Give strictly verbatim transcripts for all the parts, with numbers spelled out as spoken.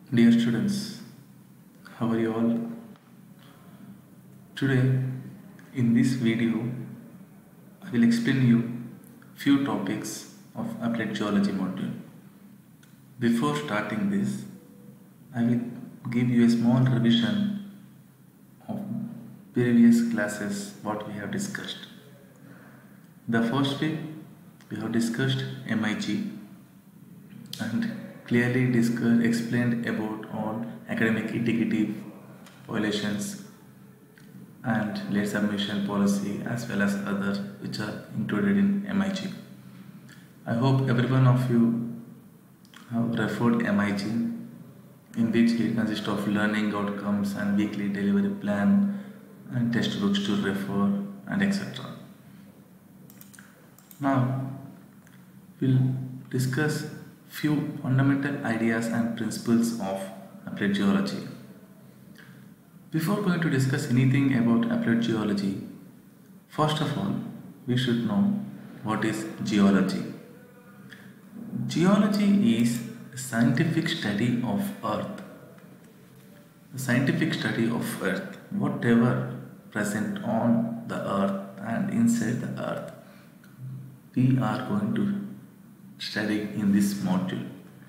Dear students, how are you all? Today, in this video, I will explain you few topics of applied geology module. Before starting this, I will give you a small revision of previous classes what we have discussed. The first week, we have discussed M I G and clearly discussed, explained about all academic integrity violations and late submission policy as well as other which are included in M I G. I hope every one of you have referred M I G, in which it consists of learning outcomes and weekly delivery plan and textbooks to refer and et cetera. Now we'll discuss few fundamental ideas and principles of applied geology. Before going to discuss anything about applied geology, first of all, we should know what is geology. Geology is a scientific study of Earth. The scientific study of Earth, whatever present on the Earth and inside the Earth, we are going to study in this module.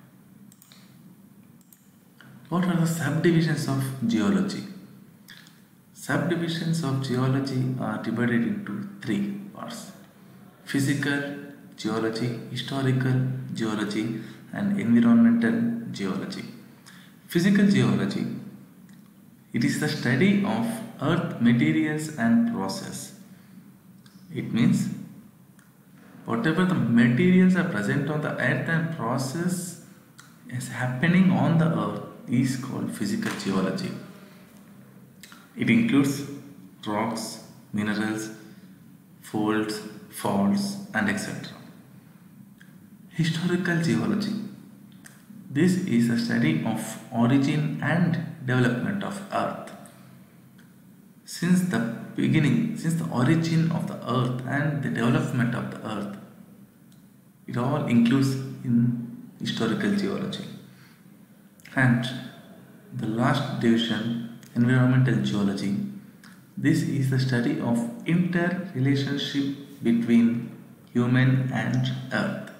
What are the subdivisions of geology? Subdivisions of geology are divided into three parts: physical geology, historical geology, and environmental geology. Physical geology, it is the study of earth materials and process. It means whatever the materials are present on the earth and process is happening on the earth is called physical geology. It includes rocks, minerals, folds, faults, and et cetera. Historical geology. This is a study of origin and development of earth. Since the beginning, since the origin of the earth and the development of the earth, it all includes in historical geology. And the last division, environmental geology. This is the study of interrelationship between human and earth.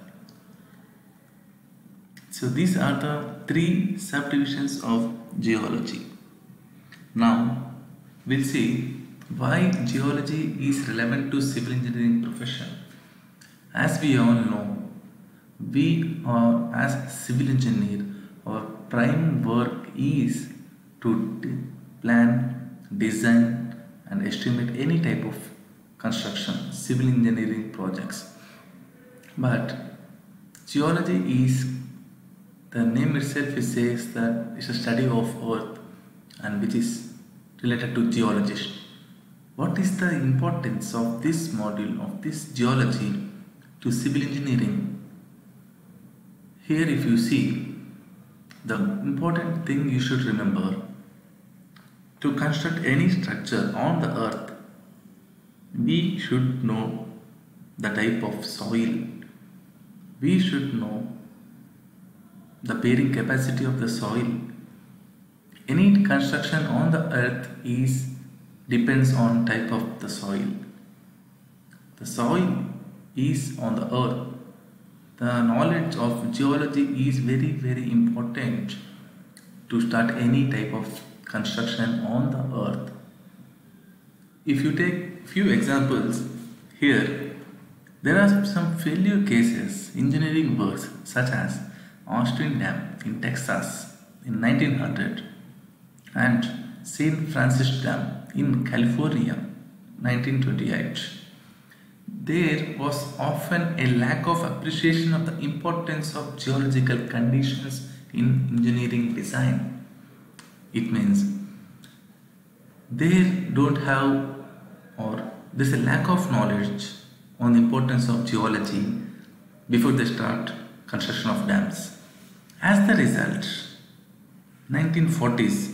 So these are the three subdivisions of geology. Now we'll see why geology is relevant to civil engineering profession. As we all know, we are as civil engineer, our prime work is to plan, design and estimate any type of construction, civil engineering projects. But geology is, the name itself it says that it's a study of earth and which is related to geologist. What is the importance of this module of this geology to civil engineering? Here if you see, the important thing you should remember, to construct any structure on the earth, we should know the type of soil. We should know the bearing capacity of the soil. Any construction on the earth is depends on type of the soil. The soil is on the earth. The knowledge of geology is very very important to start any type of construction on the earth. If you take few examples here, there are some failure cases, engineering works such as Austin Dam in Texas in nineteen hundred and Saint Francis Dam in California nineteen twenty-eight. There was often a lack of appreciation of the importance of geological conditions in engineering design. It means they don't have, or there's a lack of knowledge on the importance of geology before they start construction of dams. As the result, nineteen forties,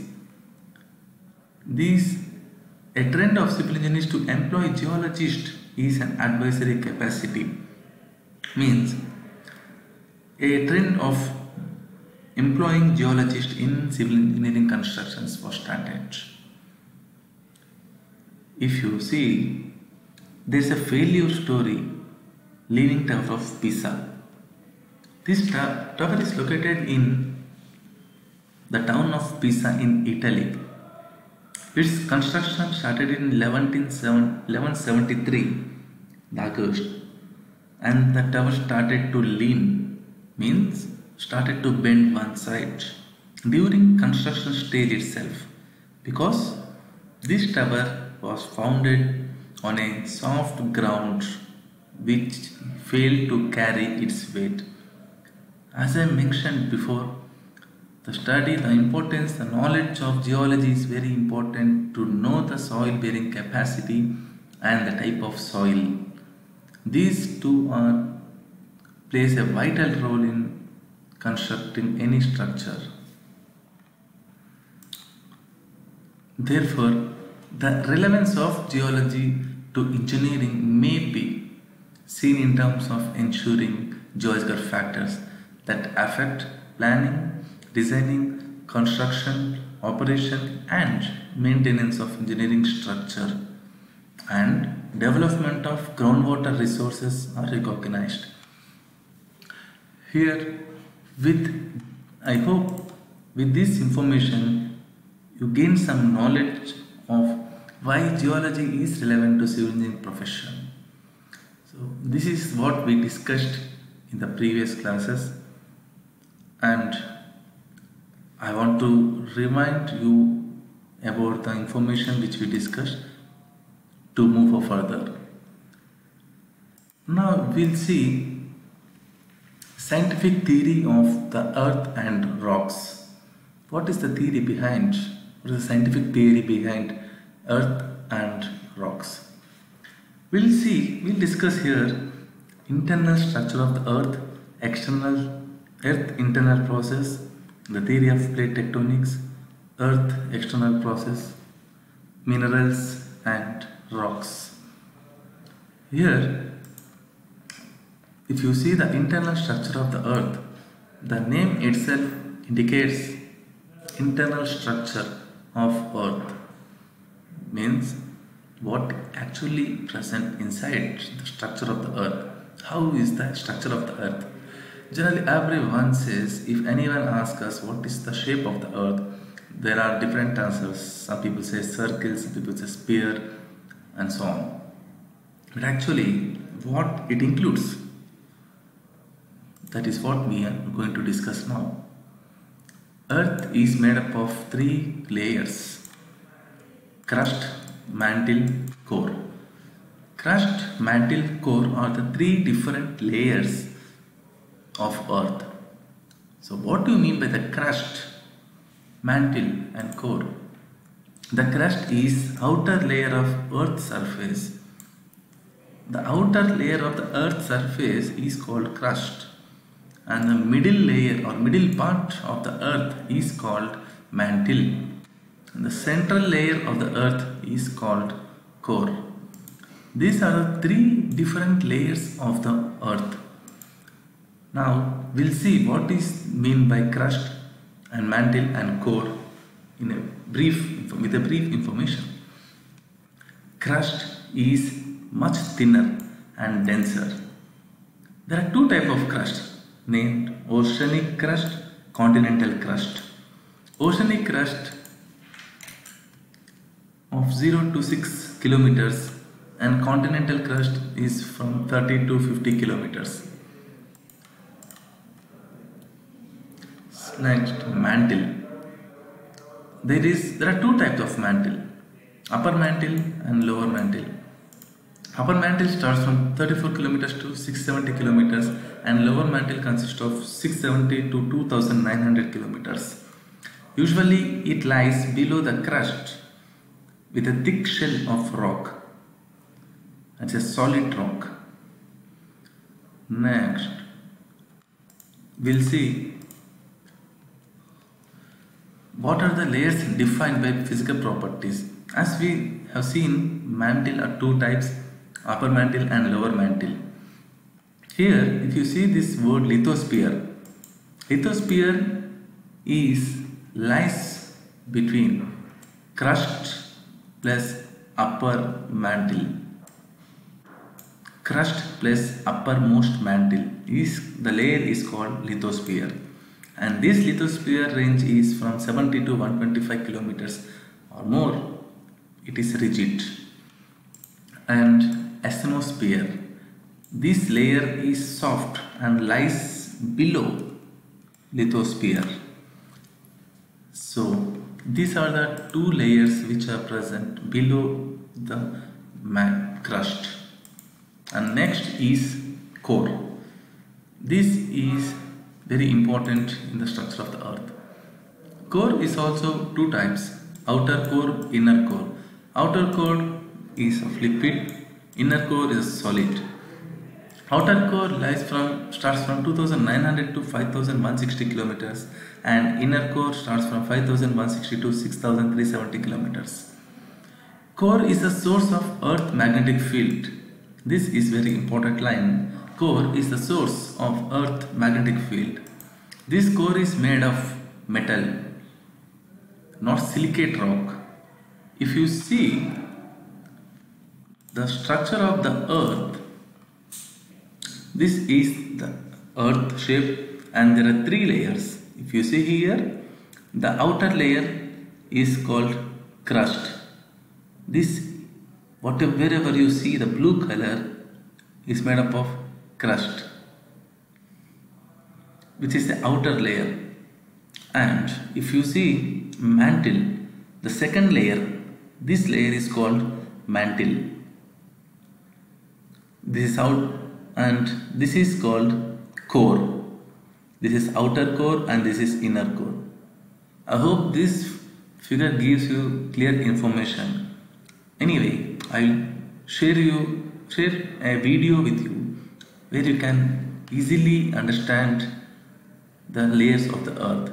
these a trend of civil engineers to employ geologists is an advisory capacity. Means a trend of employing geologists in civil engineering constructions was started. If you see, there is a failure story Leaning Tower of Pisa. This tower is located in the town of Pisa in Italy. Its construction started in eleven seventy-three, the August, and the tower started to lean, means started to bend one side during construction stage itself, because this tower was founded on a soft ground which failed to carry its weight. As I mentioned before, the study, the importance, the knowledge of geology is very important to know the soil bearing capacity and the type of soil. These two are plays a vital role in constructing any structure. Therefore, the relevance of geology to engineering may be seen in terms of ensuring geological factors that affect planning, designing, construction, operation and maintenance of engineering structure, and development of groundwater resources are recognized. Here, with I hope with this information you gain some knowledge of why geology is relevant to civil engineering profession. So this is what we discussed in the previous classes, and I want to remind you about the information which we discussed to move further. Now we'll see scientific theory of the earth and rocks. What is the theory behind, what is the scientific theory behind earth and rocks? We'll see, we'll discuss here internal structure of the earth, external earth internal process, the theory of plate tectonics, earth external process, minerals and rocks. Here, if you see the internal structure of the earth, the name itself indicates internal structure of earth, means what actually present inside the structure of the earth. How is the structure of the earth? Generally, everyone says, if anyone asks us what is the shape of the earth, there are different answers. Some people say circle, some people say sphere, and so on. But actually, what it includes, that is what we are going to discuss now. Earth is made up of three layers: crust, mantle, core. Crust, mantle, core are the three different layers of earth. So what do you mean by the crust, mantle and core? The crust is outer layer of earth's surface. The outer layer of the earth's surface is called crust, and the middle layer or middle part of the earth is called mantle, and the central layer of the earth is called core. These are the three different layers of the earth. Now we'll see what is mean by crust and mantle and core in a brief with a brief information. Crust is much thinner and denser. There are two types of crust named oceanic crust, continental crust. Oceanic crust of zero to six kilometers and continental crust is from thirty to fifty kilometers. Next, mantle. There is there are two types of mantle: upper mantle and lower mantle. Upper mantle starts from thirty-four kilometers to six hundred seventy kilometers, and lower mantle consists of six hundred seventy to two thousand nine hundred kilometers. Usually it lies below the crust with a thick shell of rock. It's a solid rock. Next, we'll see what are the layers defined by physical properties. As we have seen, mantle are two types: upper mantle and lower mantle. Here, if you see this word lithosphere, lithosphere is lies between crust plus upper mantle. Crust plus uppermost mantle is the layer is called lithosphere, and this lithosphere range is from seventy to one hundred twenty-five kilometers or more. It is rigid. And asthenosphere, this layer is soft and lies below lithosphere. So these are the two layers which are present below the crust. And next is core. This is very important in the structure of the earth. Core is also two types: outer core, inner core. Outer core is of liquid, inner core is solid. Outer core lies from starts from two thousand nine hundred to five thousand one hundred sixty kilometers, and inner core starts from five thousand one hundred sixty to six thousand three hundred seventy kilometers. Core is the source of Earth magnetic field. This is very important line. Core is the source of Earth magnetic field. This core is made of metal, not silicate rock. If you see the structure of the Earth, this is the Earth shape, and there are three layers. If you see here, the outer layer is called crust. This, whatever wherever you see the blue color, is made up of crust, which is the outer layer. And if you see mantle, the second layer, this layer is called mantle. This is out, and this is called core. This is outer core and this is inner core. I hope this figure gives you clear information. Anyway, I'll share you share a video with you where you can easily understand the layers of the earth.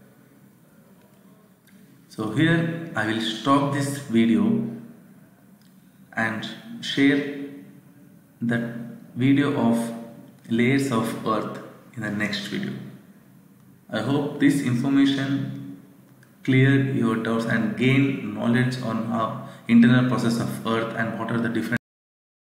So here I will stop this video and share the video of layers of earth in the next video. I hope this information clear your doubts and gain knowledge on how internal process of earth and what are the different